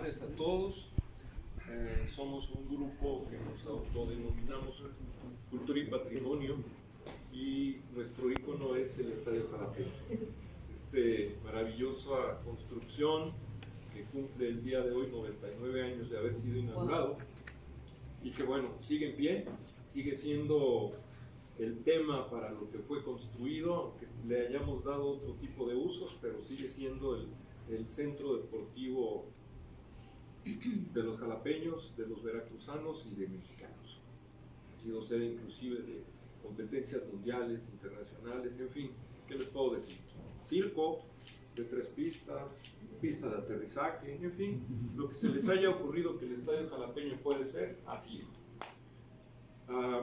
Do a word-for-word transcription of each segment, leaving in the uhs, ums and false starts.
tardes a todos. Eh, somos un grupo que nos autodenominamos Cultura y Patrimonio y nuestro ícono es el Estadio Jalapeño. Este maravillosa construcción que cumple el día de hoy noventa y nueve años de haber sido inaugurado y que bueno, sigue en pie, sigue siendo el tema para lo que fue construido, aunque le hayamos dado otro tipo de usos, pero sigue siendo el, el centro deportivo de los jalapeños, de los veracruzanos y de mexicanos. Ha sido sede inclusive de competencias mundiales, internacionales, en fin, ¿qué les puedo decir? Circo de tres pistas, pista de aterrizaje, en fin, lo que se les haya ocurrido que el Estadio Jalapeño puede ser, así. Uh,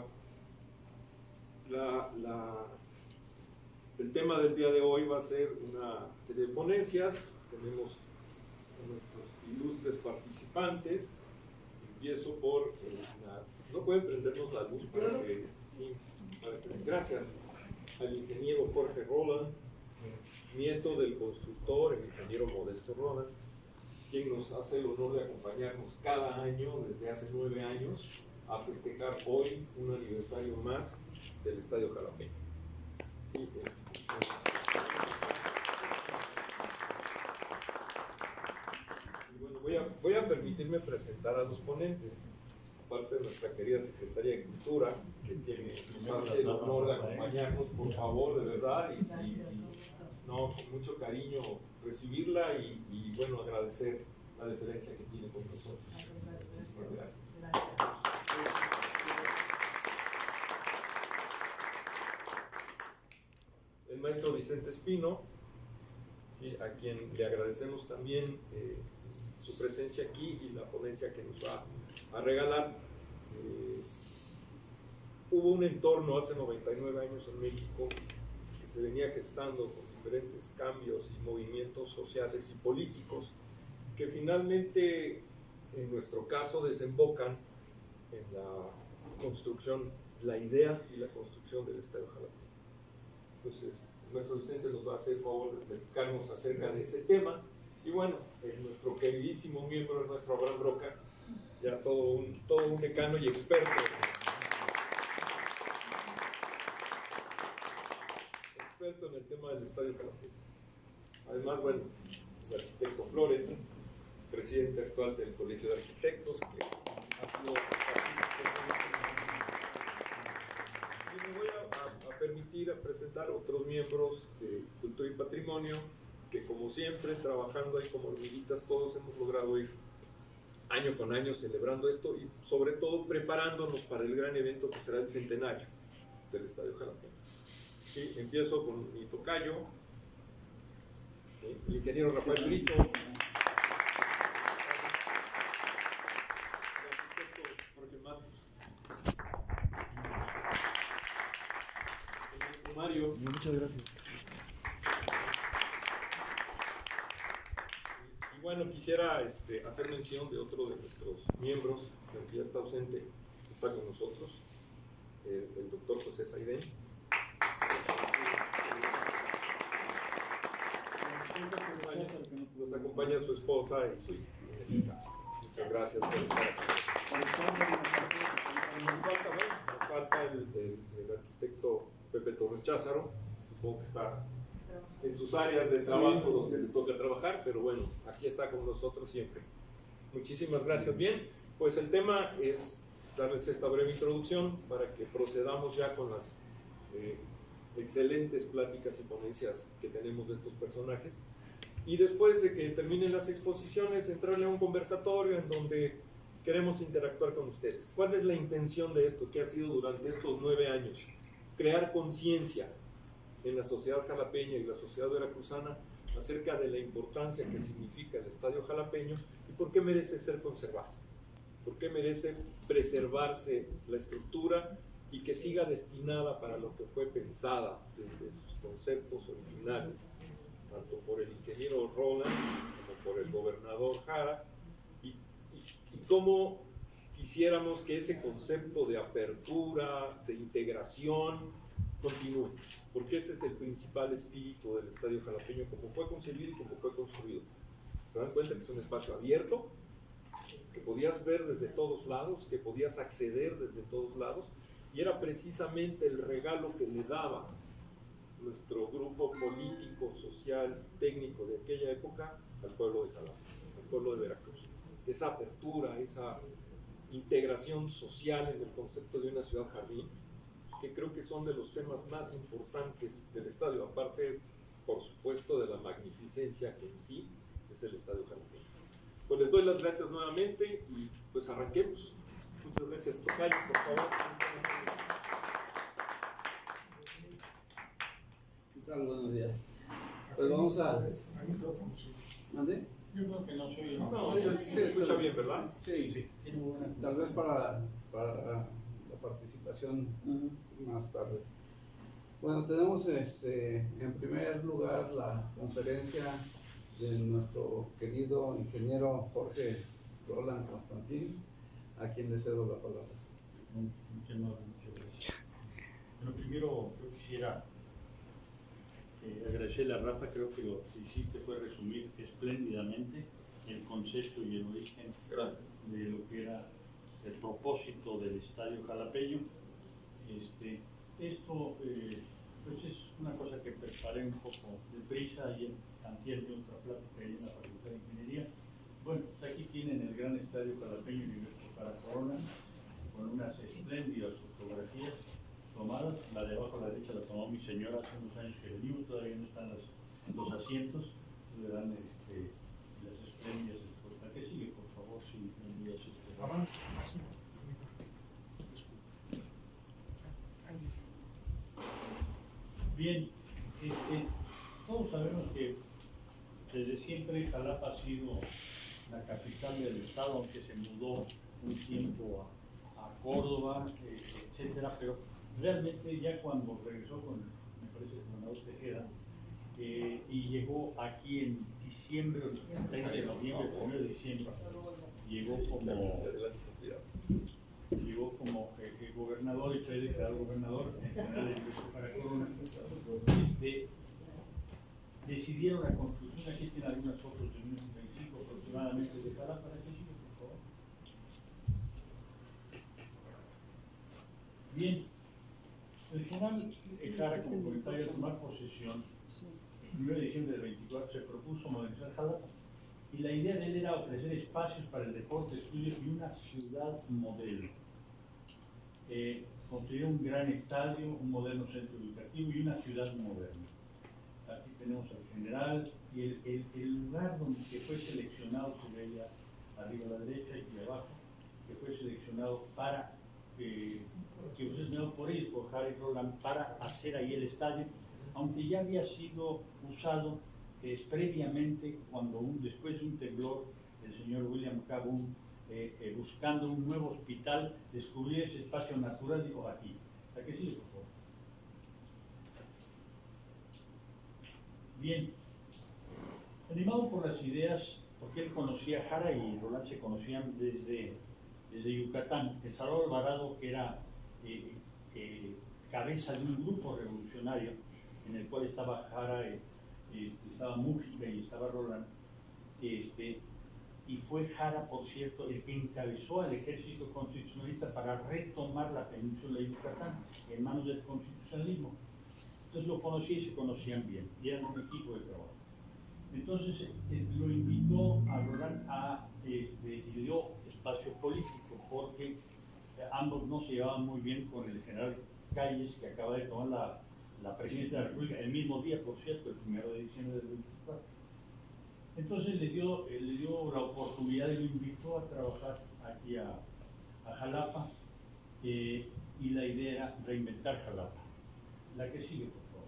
la, la, el tema del día de hoy va a ser una serie de ponencias. Tenemos a nuestros ilustres participantes. Empiezo por eh, la, no pueden prendernos la luz para que, para que, gracias al ingeniero Jorge Roland, nieto del constructor, el ingeniero Modesto Roland, quien nos hace el honor de acompañarnos cada año desde hace nueve años a festejar hoy un aniversario más del Estadio Jalapeño. Sí, es, y bueno, voy a, voy a permitirme presentar a los ponentes, aparte de nuestra querida secretaria de Cultura, que tiene, nos hace el honor de acompañarnos, por favor, de verdad, y, y, y no, con mucho cariño recibirla y, y bueno, agradecer la deferencia que tiene con nosotros. Muchísimas gracias. El maestro Vicente Espino, ¿sí?, a quien le agradecemos también eh, su presencia aquí y la ponencia que nos va a regalar. Eh, hubo un entorno hace noventa y nueve años en México que se venía gestando con diferentes cambios y movimientos sociales y políticos que finalmente, en nuestro caso, desembocan en la construcción, la idea y la construcción del Estadio Jalapeño. Entonces, nuestro Vicente nos va a hacer favor de platicarnos acerca de ese tema. Y bueno, eh, nuestro queridísimo miembro, nuestro Abraham Roca, ya todo un, todo un decano y experto. Experto en el tema del Estadio Jalapeño. Además, bueno, el arquitecto Flores, presidente actual del Colegio de Arquitectos, que ha sido y me voy a, a, a permitir a presentar otros miembros de Cultura y Patrimonio que, como siempre, trabajando ahí como hormiguitas, todos hemos logrado ir año con año celebrando esto y sobre todo preparándonos para el gran evento que será el centenario del Estadio Jalapeño. Sí, empiezo con mi tocayo, ¿sí?, el ingeniero Rafael Brito, el arquitecto Jorge Matos, el maestro Mario. Muchas gracias. Y, y bueno, quisiera este, hacer mención de otro de nuestros miembros, que ya está ausente, está con nosotros, el, el doctor José Saidén. Nos acompaña su esposa y su hijo en este caso. Muchas gracias por estar aquí. Nos falta, bueno, nos falta el, el, el arquitecto Pepe Torres Cházaro, supongo que está en sus áreas de trabajo sí, donde le toca trabajar, pero bueno, aquí está con nosotros siempre. Muchísimas gracias. Bien, pues el tema es darles esta breve introducción para que procedamos ya con las eh, excelentes pláticas y ponencias que tenemos de estos personajes. Y después de que terminen las exposiciones, entrarle a un conversatorio en donde queremos interactuar con ustedes. ¿Cuál es la intención de esto que ha sido durante estos nueve años? Crear conciencia en la sociedad jalapeña y la sociedad veracruzana acerca de la importancia que significa el Estadio Jalapeño y por qué merece ser conservado, por qué merece preservarse la estructura y que siga destinada para lo que fue pensada desde sus conceptos originales, tanto por el ingeniero Roland como por el gobernador Jara, y, y, y cómo quisiéramos que ese concepto de apertura, de integración, continúe, porque ese es el principal espíritu del Estadio Jalapeño, como fue concebido y como fue construido. Se dan cuenta que es un espacio abierto, que podías ver desde todos lados, que podías acceder desde todos lados, y era precisamente el regalo que le daba nuestro grupo político, social, técnico de aquella época al pueblo de Jalapa, al pueblo de Veracruz. Esa apertura, esa integración social en el concepto de una ciudad jardín, que creo que son de los temas más importantes del estadio, aparte, por supuesto, de la magnificencia que en sí es el estadio jalapeño. Pues les doy las gracias nuevamente y pues arranquemos. Muchas gracias. Tocayo, por favor. ¿Qué tal? Buenos días. Pues vamos a... ¿Mande? Yo creo que no soy... No, no, se, se escucha bien, ¿verdad? Sí, sí. Tal vez para, para la participación uh-huh. más tarde. Bueno, tenemos este, en primer lugar la conferencia de nuestro querido ingeniero Jorge Roland Constantín, a quien le cedo la palabra. Muchas gracias. Bueno, primero yo quisiera eh, agradecerle a Rafa, creo que lo que hiciste fue resumir espléndidamente el concepto y el origen de lo que era el propósito del estadio jalapeño. Este, esto eh, pues es una cosa que preparé un poco deprisa ayer, antier de otra plática ahí en la Facultad de Ingeniería. Bueno, aquí tienen el gran estadio jalapeño Universo para Corona, con unas espléndidas fotografías tomadas. La de abajo a la derecha la tomó mi señora hace unos años que venimos, todavía no están las, los asientos, le dan este, las espléndidas expuestas. ¿Qué sigue, por favor, si me envías este? Avanza. Bien, este, todos sabemos que desde siempre Jalapa ha sido la capital del estado, aunque se mudó un tiempo a, a Córdoba, eh, etcétera, pero realmente ya cuando regresó con, me parece, el gobernador Tejeda, eh, y llegó aquí en diciembre, el treinta de noviembre, el primero de diciembre, llegó como, llegó como eh, eh, gobernador y fue declarado gobernador en general del Universo para Corona. Este, decidieron la construcción, aquí tienen algunas fotos de mil novecientos noventa y cinco aproximadamente de Jalapa, para que siga, por favor. Bien, el general Jara, como comentario, al tomar posesión, el primero de diciembre del veinticuatro, se propuso modernizar Jalapa, y la idea de él era ofrecer espacios para el deporte, estudios y una ciudad modelo. Eh, construir un gran estadio, un moderno centro educativo y una ciudad moderna. Aquí tenemos al general y el, el, el lugar donde que fue seleccionado, se veía arriba a la derecha y abajo, que fue seleccionado para, eh, que fue seleccionado por ellos, por Harry Roland, para hacer ahí el estadio, aunque ya había sido usado eh, previamente, cuando un, después de un temblor, el señor William K. Boone, eh, eh, buscando un nuevo hospital, descubrió ese espacio natural, dijo aquí. ¿A qué sigue, por favor? Bien, animado por las ideas, porque él conocía a Jara y Roland se conocían desde, desde Yucatán. El Salvador Alvarado, que era eh, eh, cabeza de un grupo revolucionario en el cual estaba Jara, eh, eh, estaba Mújica y estaba Roland, este, y fue Jara, por cierto, el que encabezó al ejército constitucionalista para retomar la península de Yucatán en manos del constitucionalismo. Entonces lo conocí y se conocían bien, y eran un equipo de trabajo. Entonces eh, lo invitó a Roland a, este, y le dio espacio político, porque eh, ambos no se llevaban muy bien con el general Calles, que acaba de tomar la, la presidencia de la República, el mismo día, por cierto, el primero de diciembre del veinticuatro. Entonces le dio, eh, le dio la oportunidad y lo invitó a trabajar aquí a, a Jalapa, eh, y la idea era reinventar Jalapa. La que sigue, por favor.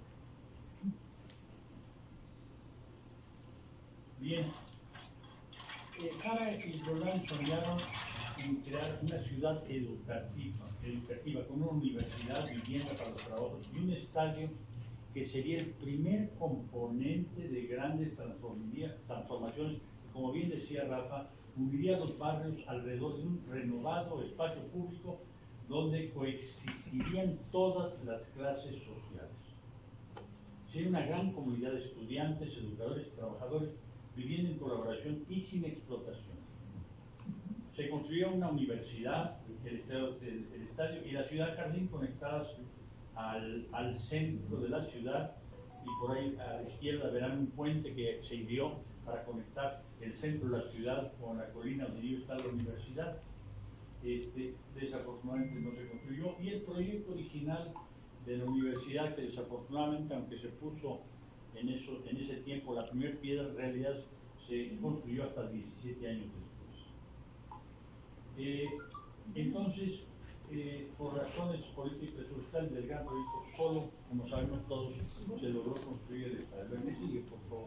Bien, eh, Jara y Roland soñaron en crear una ciudad educativa, educativa, con una universidad, vivienda para los trabajos y un estadio que sería el primer componente de grandes transformaciones. Como bien decía Rafa, uniría los barrios alrededor de un renovado espacio público donde coexistirían todas las clases sociales. Sería una gran comunidad de estudiantes, educadores y trabajadores viviendo en colaboración y sin explotación. se construyó una universidad, el estadio, el, el estadio y la ciudad jardín conectadas al, al centro de la ciudad, y por ahí a la izquierda verán un puente que se ideó para conectar el centro de la ciudad con la colina donde está la universidad. Este, desafortunadamente no se construyó, y el proyecto original de la universidad, que desafortunadamente, aunque se puso en, eso, en ese tiempo la primera piedra, en realidad se construyó hasta diecisiete años después. Eh, entonces, eh, por razones políticas y presupuestales del gran proyecto, solo, como sabemos todos, se logró construir el estadio. ¿Me sigue, por favor?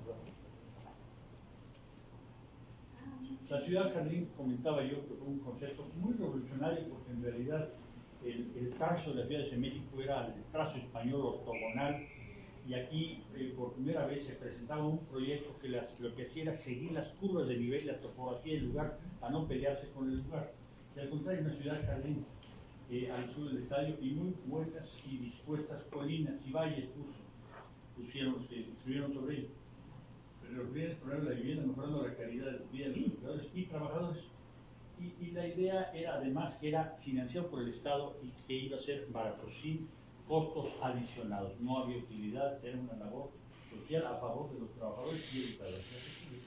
La ciudad jardín, comentaba yo, que fue un concepto muy revolucionario, porque en realidad el, el trazo de las ciudades de México era el trazo español ortogonal, y aquí eh, por primera vez se presentaba un proyecto que las, lo que hacía era seguir las curvas de nivel, la topografía del lugar, a no pelearse con el lugar. Y al contrario, una ciudad jardín eh, al sur del estadio, y muy buenas y dispuestas colinas y valles puso, pusieron los que estuvieron sobre ellos. Resolver el problema de la vivienda, mejorando la calidad de vida de los trabajadores y trabajadores. Y, y la idea era además que era financiado por el Estado y que iba a ser barato, sin costos adicionados. No había utilidad, era una labor social a favor de los trabajadores y educadores.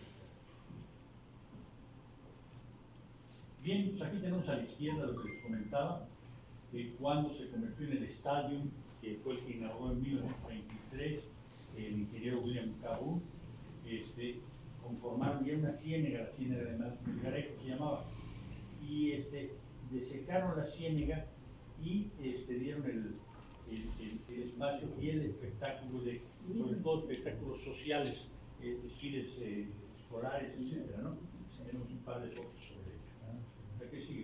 Bien, pues aquí tenemos a la izquierda lo que les comentaba, que cuando se convirtió en el estadio, que fue el que inauguró en mil novecientos veintitrés el ingeniero William Cabún. Este, conformaron ya una ciénega, la ciénega de Melgarejo se llamaba, y este, desecaron la ciénega y este, dieron el, el, el, el espacio y el espectáculo, de, sobre todo espectáculos sociales, eh, desfiles eh, escolares, etcétera, ¿no? Tenemos un par de fotos sobre ello. ¿A qué sigue?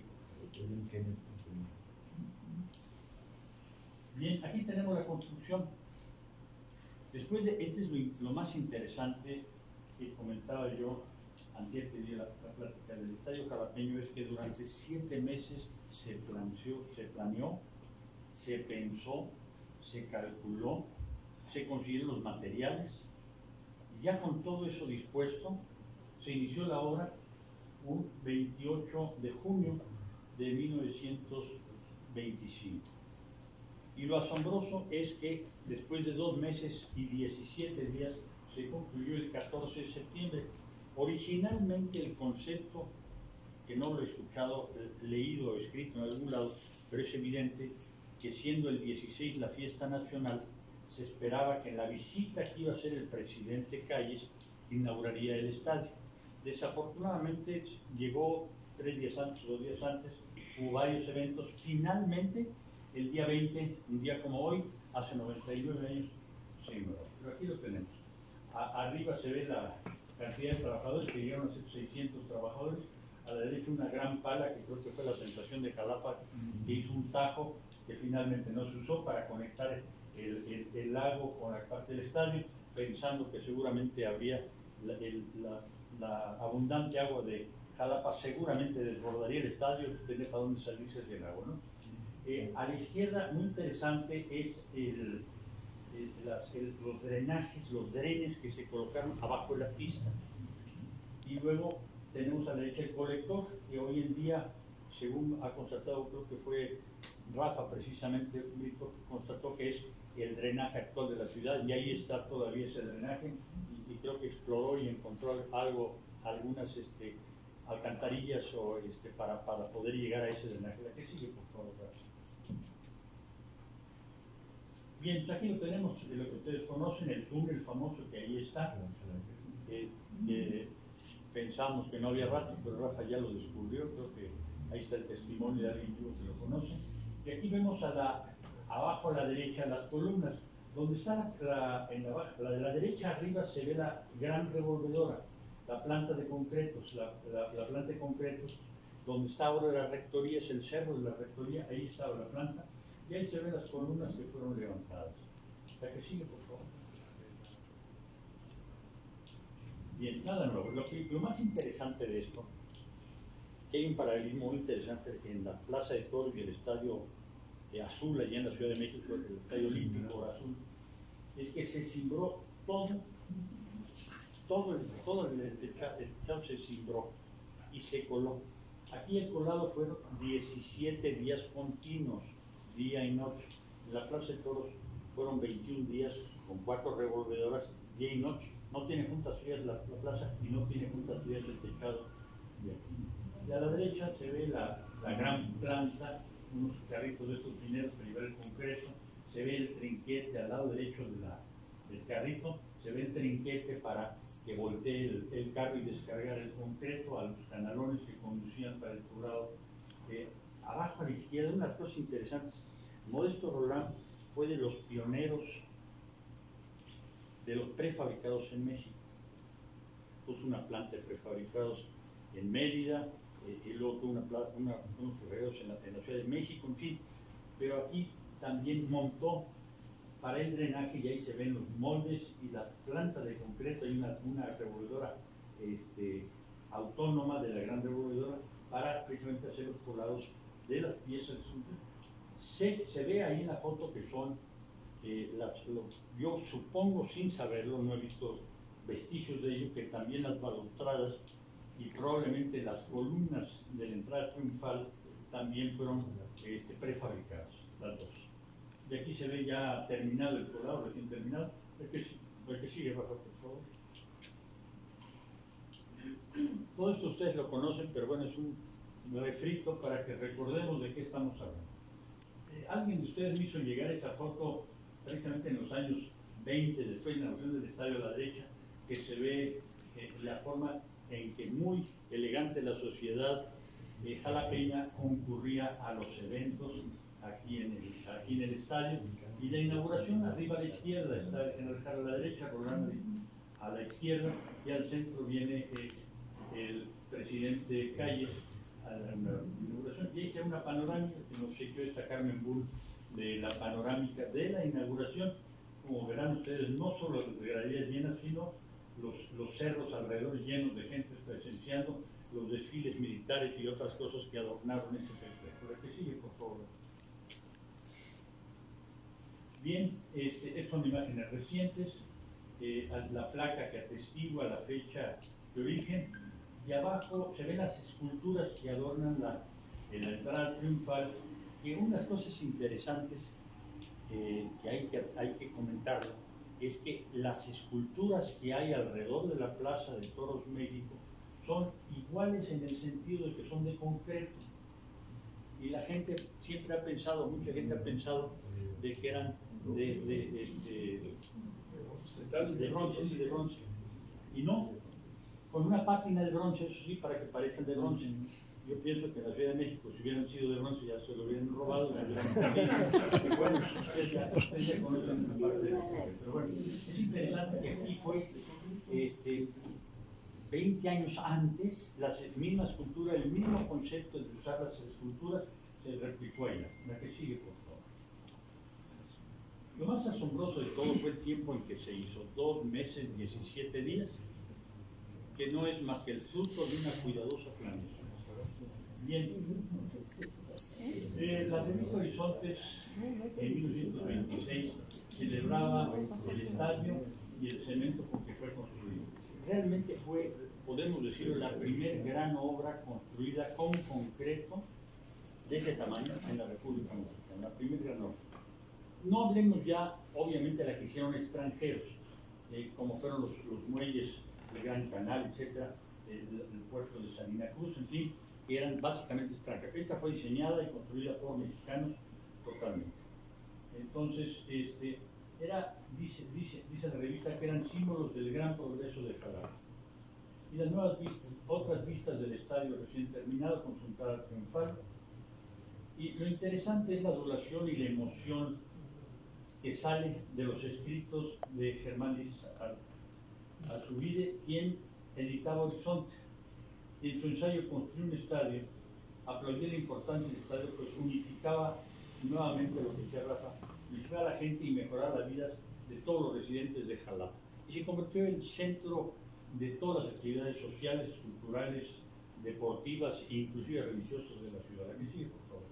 Bien, aquí tenemos la construcción. Después de, este es lo, lo más interesante que comentaba yo antes que di la, la plática del Estadio Jalapeño, es que durante siete meses se planeó, se planeó, se pensó, se calculó, se consiguieron los materiales, y ya con todo eso dispuesto, se inició la obra un veintiocho de junio de mil novecientos veinticinco. Y lo asombroso es que después de dos meses y diecisiete días se concluyó el catorce de septiembre. Originalmente el concepto, que no lo he escuchado, leído o escrito en algún lado, pero es evidente que siendo el dieciséis la fiesta nacional, se esperaba que en la visita que iba a hacer el presidente Calles inauguraría el estadio. Desafortunadamente llegó tres días antes o dos días antes, hubo varios eventos. Finalmente, el día veinte, un día como hoy, hace noventa y nueve años, se inauguró. Pero aquí lo tenemos. A, arriba se ve la cantidad de trabajadores, que llegaron a ser seiscientos trabajadores. A la derecha una gran pala, que creo que fue la tentación de Jalapa, que hizo un tajo que finalmente no se usó para conectar el, el, el lago con la parte del estadio, pensando que seguramente habría la, el, la, la abundante agua de Jalapa, seguramente desbordaría el estadio, tener para dónde salirse el agua, ¿no? Eh, a la izquierda, muy interesante, es el, el, las, el, los drenajes, los drenes que se colocaron abajo de la pista. Y luego tenemos a la derecha el colector, que hoy en día, según ha constatado, creo que fue Rafa precisamente, que constató que es el drenaje actual de la ciudad, y ahí está todavía ese drenaje, y, y creo que exploró y encontró algo, algunas este, alcantarillas o, este, para, para poder llegar a ese drenaje. ¿La que sigue, por favor, Rafa? Bien, pues aquí lo tenemos, de lo que ustedes conocen, el túnel famoso que ahí está. Eh, eh, pensamos que no había rastro, pero Rafa ya lo descubrió, creo que ahí está el testimonio de alguien que lo conoce. Y aquí vemos a la, abajo a la derecha las columnas, donde está la, en la, la de la derecha arriba se ve la gran revolvedora, la planta de concretos, la, la, la planta de concretos, donde está ahora la rectoría, es el cerro de la rectoría, ahí estaba la planta. Y ahí se ven las columnas que fueron levantadas. La que sigue, por favor. Bien, nada nuevo. Lo, que, lo más interesante de esto, que hay un paralelismo muy interesante en la Plaza de Toros y el Estadio de Azul, allá en la Ciudad de México, el Estadio Olímpico Azul, es que se cimbró todo, todo el, todo el techado se cimbró y se coló. Aquí el colado fueron diecisiete días continuos, día y noche. En la Plaza de Toros fueron veintiún días con cuatro revolvedoras, día y noche. No tiene juntas frías la, la plaza y no tiene juntas frías el techado de aquí. Y a la derecha se ve la, la gran planta, unos carritos de estos mineros para llevar el concreto. Se ve el trinquete al lado derecho de la, del carrito, se ve el trinquete para que voltee el, el carro y descargar el concreto a los canalones que conducían para el poblado. Eh, abajo a la izquierda, unas cosas interesantes. Modesto Roldán fue de los pioneros de los prefabricados en México. Puso una planta de prefabricados en Mérida, eh, y luego tuvo una, una, unos correos en la, en la Ciudad de México, en fin. Pero aquí también montó para el drenaje, y ahí se ven los moldes y la planta de concreto. Hay una, una revolvedora este, autónoma de la gran revolvedora para precisamente hacer los colados de las piezas. Se, se ve ahí en la foto que son, eh, las, lo, yo supongo sin saberlo, no he visto vestigios de ello, que también las balustradas y probablemente las columnas de la entrada triunfal también fueron este, prefabricadas, las dos. Y aquí se ve ya terminado el colado, recién terminado. El que, el que sigue, baja, por favor. Todo esto ustedes lo conocen, pero bueno, es un refrito para que recordemos de qué estamos hablando. Eh, alguien de ustedes me hizo llegar esa foto precisamente en los años veinte, después de la inauguración del estadio a la derecha, que se ve eh, la forma en que muy elegante la sociedad eh, jalapeña concurría a los eventos aquí en, el, aquí en el estadio. Y la inauguración, arriba a la izquierda está el general Jara a la derecha, Rolando a la izquierda, y al centro viene eh, el presidente Calles a la inauguración. Y ahí se ve una panorámica que nos obsequió esta Carmen Bull de la panorámica de la inauguración. Como verán ustedes, no solo las galerías llenas, sino los, los cerros alrededor llenos de gente presenciando los desfiles militares y otras cosas que adornaron ese festejo. La que sigue, por favor. Bien, este, estas son imágenes recientes, eh, la placa que atestigua la fecha de origen, y abajo se ven las esculturas que adornan la, la entrada triunfal, que unas cosas interesantes eh, que, hay que hay que comentar es que las esculturas que hay alrededor de la Plaza de Toros México son iguales en el sentido de que son de concreto. Y la gente siempre ha pensado, mucha gente ha pensado de que eran de, de, de, de, de bronce, sí, de bronce. Y no, con una pátina de bronce, eso sí, para que parezcan de bronce. Yo pienso que en la Ciudad de México, si hubieran sido de bronce, ya se lo hubieran robado, se hubieran... Bueno, ustedes ya, ustedes ya conocen una parte de eso. Pero bueno, es interesante que aquí fue este, veinte años antes, la misma escultura, el mismo concepto de usar las esculturas, se replicó allá. La que sigue, por favor. Lo más asombroso de todo fue el tiempo en que se hizo, dos meses, diecisiete días, que no es más que el fruto de una cuidadosa planeación. Bien, eh, la revista Horizontes en mil novecientos veintiséis celebraba el estadio y el cemento con que fue construido. Realmente fue, podemos decirlo, la primera gran obra construida con concreto de ese tamaño en la República Mexicana, la primera gran obra. No hablemos ya, obviamente, de la que hicieron extranjeros, eh, como fueron los, los muelles del Gran Canal, etcétera, el, el puerto de Salina Cruz, en fin, que eran básicamente extranjeros. Esta fue diseñada y construida por mexicanos totalmente. Entonces, este, era, dice, dice, dice la revista que eran símbolos del gran progreso de Jalapa. Y las nuevas vistas, otras vistas del estadio recién terminado con su entrada triunfal. Y lo interesante es la adulación y la emoción que sale de los escritos de Germán Liz Azubide, quien editaba Horizonte. Y en su ensayo Construir un estadio, aplaudía la importancia del estadio, pues unificaba nuevamente lo que decía Rafa, unificar a la gente y mejorar las vidas de todos los residentes de Jalapa. Y se convirtió en el centro de todas las actividades sociales, culturales, deportivas e inclusive religiosas de la ciudad. ¿A qué sigue, por favor?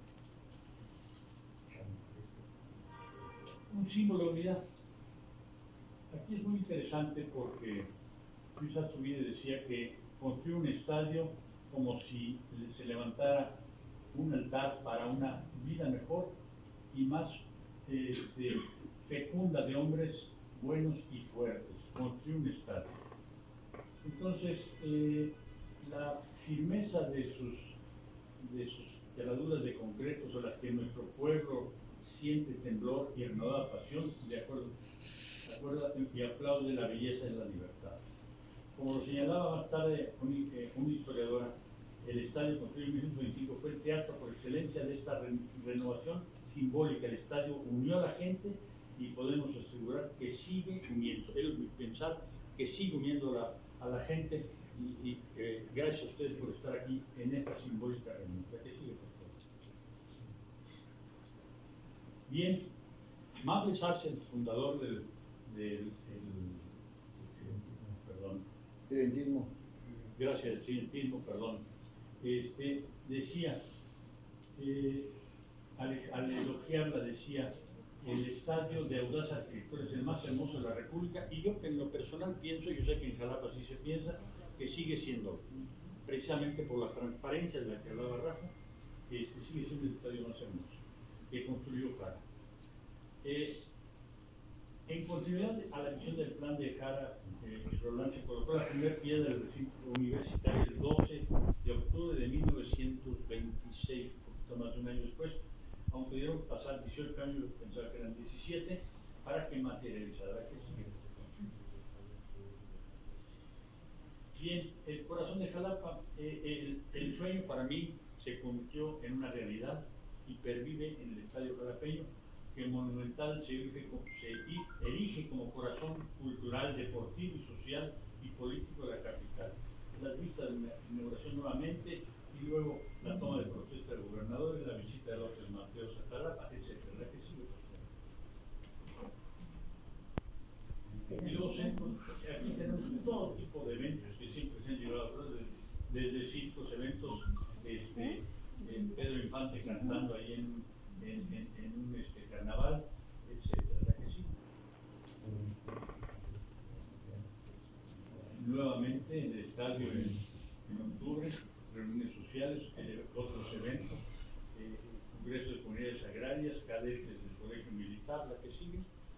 Un símbolo de unidad. Aquí es muy interesante porque Luis Azubide decía que construir un estadio como si se levantara un altar para una vida mejor y más eh, de, fecunda de hombres buenos y fuertes, construir un estadio. Entonces, eh, la firmeza de sus, de sus cerraduras de concreto son las que nuestro pueblo siente temblor y renovada pasión, de acuerdo, de acuerdo y aplaude la belleza de la libertad. Como lo señalaba más tarde un, eh, una historiadora, el estadio construido en mil novecientos veinticinco fue el teatro por excelencia de esta re renovación simbólica. El estadio unió a la gente y podemos asegurar que sigue uniendo, es pensar que sigue uniendo la, a la gente y, y eh, gracias a ustedes por estar aquí en esta simbólica reunión. La que sigue, por favor. Bien, Mable Sarsen, fundador del, del, del perdón, Estudiantismo. Gracias, estudiantismo, perdón. Este, decía, eh, al, al elogiarla, decía, el estadio de audaz arquitectura es el más hermoso de la República, y yo en lo personal pienso, yo sé que en Jalapa así se piensa, que sigue siendo, precisamente por la transparencia de la que hablaba Rafa, que este sigue siendo el estadio más hermoso que construyó Jara. Eh, en continuidad a la visión del plan de Jara, eh, Roland se colocó la primera piedra del recinto universitario el doce de octubre de mil novecientos veintiséis, un poquito más de un año después, aunque dieron pasar dieciocho años, pensaba que eran diecisiete, para que materializara que sigue. Bien, el corazón de Jalapa, eh, el, el sueño para mí se convirtió en una realidad y pervive en el estadio jalapeño, que Monumental se erige, se erige como corazón cultural, deportivo y social y político de la capital. Las vistas de la inauguración nuevamente y luego la toma de protesta del gobernador y la visita de López Mateos a Jalapa, etcétera. ¿La que sigue, por favor? Y luego aquí tenemos todo tipo de eventos que siempre se han llevado, desde, desde circos, eventos, este, en Pedro Infante cantando ahí en, en, en, en un este, carnaval, etcétera. ¿La que sigue? Nuevamente en el estadio en, en octubre, reuniones sociales, otros eventos, eh, congresos de comunidades agrarias, cadetes del colegio militar, la que sigue.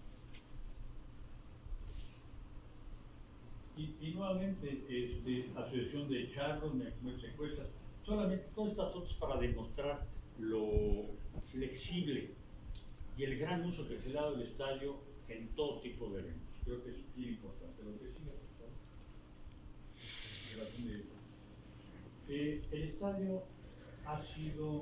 Y, y nuevamente, este, asociación de charros, me secuestras, solamente todas estas fotos para demostrar lo flexible y el gran uso que se ha dado al estadio en todo tipo de eventos. Creo que es bien importante. Lo que sigue, por favor. Eh, el estadio ha sido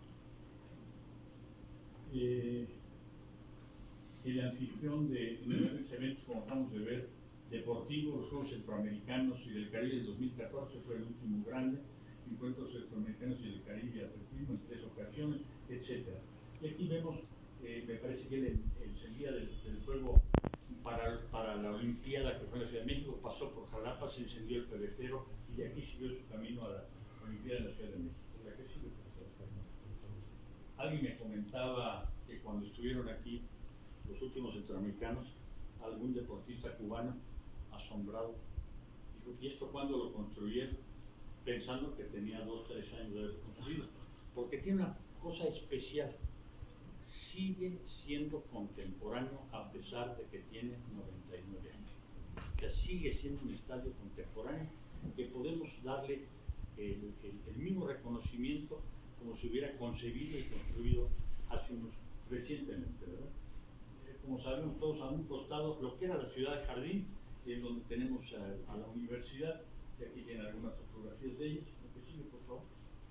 eh, el anfitrión de nuevos eventos, como acabamos de ver, deportivos, los Juegos Centroamericanos y del Caribe del dos mil catorce fue el último grande, encuentros centroamericanos y del Caribe y atletismo en tres ocasiones, etcétera. Y aquí vemos, eh, me parece que el, el día del, del fuego para, para la Olimpiada que fue en la Ciudad de México pasó por Jalapa, se encendió el pebetero y de aquí siguió su camino a la Olimpiada en la Ciudad de México. ¿La que sigue? Alguien me comentaba que cuando estuvieron aquí los últimos centroamericanos, algún deportista cubano asombrado dijo, ¿y esto cuándo lo construyeron? Pensando que tenía dos, tres años de haber construido, porque tiene una cosa especial, sigue siendo contemporáneo a pesar de que tiene noventa y nueve años. O sea, sigue siendo un estadio contemporáneo que podemos darle el, el, el mismo reconocimiento como si hubiera concebido y construido hace unos recientemente, ¿verdad? Eh, como sabemos todos, a un costado, lo que era la ciudad de Jardín, en donde tenemos a, a la universidad, y aquí tienen algunas fotografías de ellos. Lo que sigue, por favor.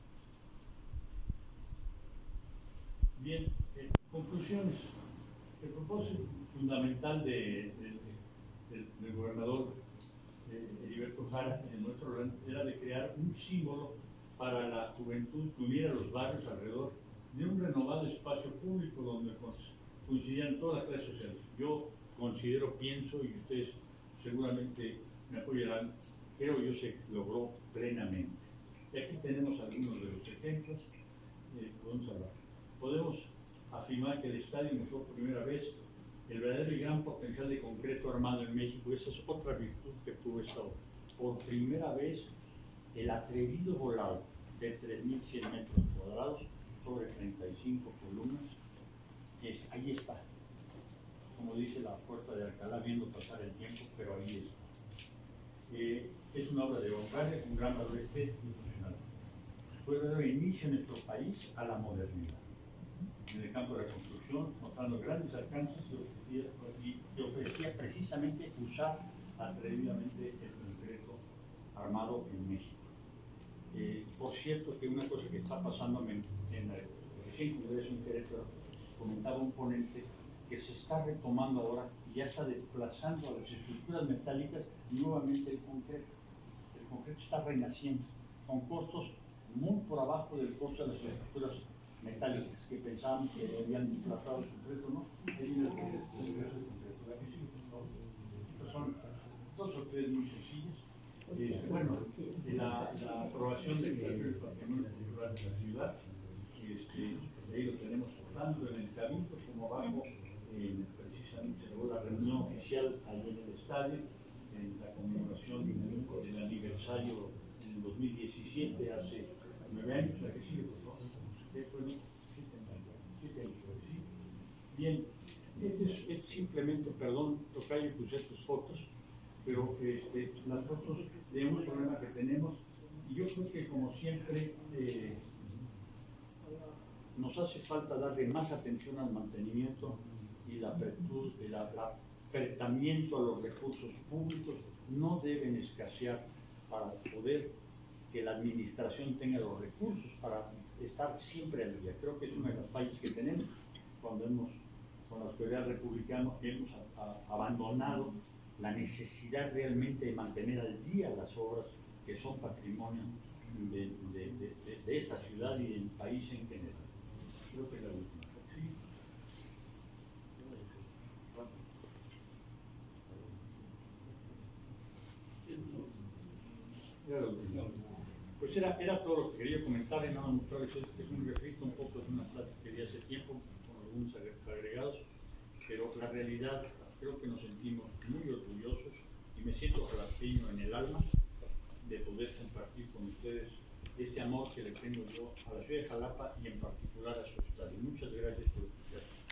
Bien, eh, conclusiones. El propósito fundamental de, de, de, de, del gobernador eh, Heriberto Jara en nuestro plan era de crear un símbolo para la juventud que uniera los barrios alrededor de un renovado espacio público donde coincidían todas las clases sociales. Yo considero, pienso, y ustedes seguramente me apoyarán, creo yo se logró plenamente. Y aquí tenemos algunos de los ejemplos. Eh, podemos hablar. Podemos afirmar que el estadio mostró por primera vez el verdadero y gran potencial de concreto armado en México. Esa es otra virtud que tuvo esta obra. Por primera vez el atrevido volado de tres mil cien metros cuadrados sobre treinta y cinco columnas, es, ahí está. Como dice la puerta de Alcalá, viendo pasar el tiempo, pero ahí está. Eh, es una obra de vanguardia, un gran valor estético y funcional. Fue el verdadero inicio en nuestro país a la modernidad. En el campo de la construcción, mostrando grandes alcances y ofrecía, y ofrecía precisamente usar atrevidamente el concreto armado en México. Eh, por cierto, que una cosa que está pasando en, en el recién Congreso en Querétaro, comentaba un ponente que se está retomando ahora y ya está desplazando a las estructuras metálicas nuevamente el concreto. El concreto está renaciendo con costos muy por abajo del costo de las estructuras metálicas que pensaban que habían desplazado el concreto, ¿no? Estas son dos o tres muy sencillas. Eh, bueno, la, la aprobación del patrimonio cultural de la ciudad, este, ahí lo tenemos tanto en el Cabildo como abajo, eh, precisamente luego la reunión oficial allí en el estadio, en la conmemoración del aniversario en dos mil diecisiete, hace nueve años, la que sigue, por favor. Bien, este es, es simplemente, perdón, tocayo, puse tus fotos, pero este, las fotos de un problema que tenemos, y yo creo que como siempre eh, nos hace falta darle más atención al mantenimiento y la apertura, el apretamiento a los recursos públicos no deben escasear para poder que la administración tenga los recursos para estar siempre al día. Creo que es una de las fallas que tenemos cuando hemos, con la autoridad republicana, hemos a, a, abandonado la necesidad realmente de mantener al día las obras que son patrimonio de, de, de, de, de esta ciudad y del país en general. Creo que es la última. ¿Sí? Era la última. Pues era, era todo lo que quería comentar, y nada más mostrarles esto, que es un refrito un poco de una plática que di hace tiempo, con algunos agregados, pero la realidad, creo que nos sentimos muy orgullosos y me siento jalapeño en el alma de poder compartir con ustedes este amor que le tengo yo a la ciudad de Jalapa y en particular a su estadio. Muchas gracias por escuchar.